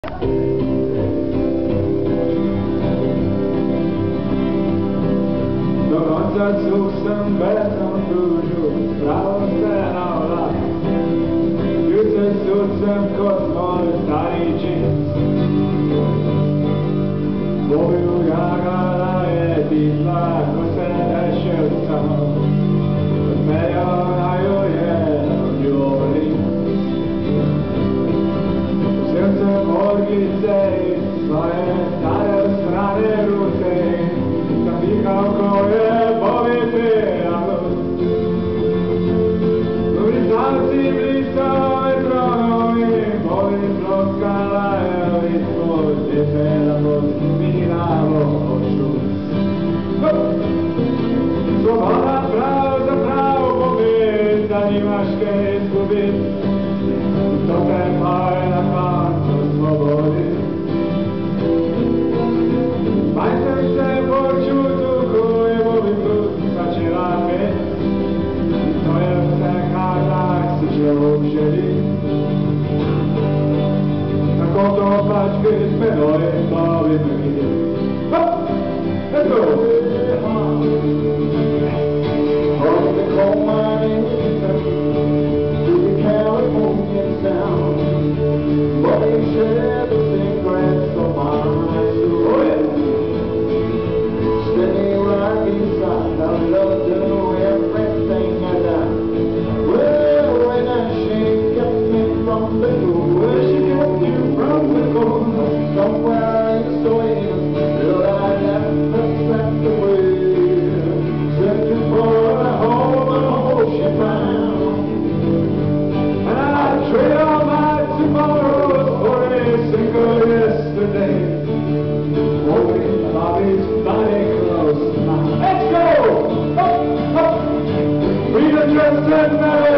Dokonca cuk sam betom kružu, spravo se navla. Juče sucem kod moj stari džins. Boju jagala je ditla, ko se nešel samo. Odmejao na ju je ljubli. Srce morgice iz svoje stare strane rute. Zapihao ko je povipijalo. Blizavci blistao je tronovi, boli ploskala je ispod djepela pod minavo oču. Sloboda pravo za pravo pobjed, da nimaš ke izgubit. To te moje na koncu slobodi. Majstor se počutu koje voli put sa čelame. To je vse, kar tak si človek želi. Tako to pač biti menoj, novi drugi. Let's go! From the coal mine in Kentucky to the California town, but they share the same grass on my high school. Oh yeah! Steady right beside, I love to know everything I got. Well, when she kept me from the cold, where she kept you from the cold, somewhere in the soil, till I left her swept away. Searching for a home, I hope she found. And I'd trade all my tomorrows for a single yesterday. Holding Bobby's body close. Let's go! Up, up! Freedom just and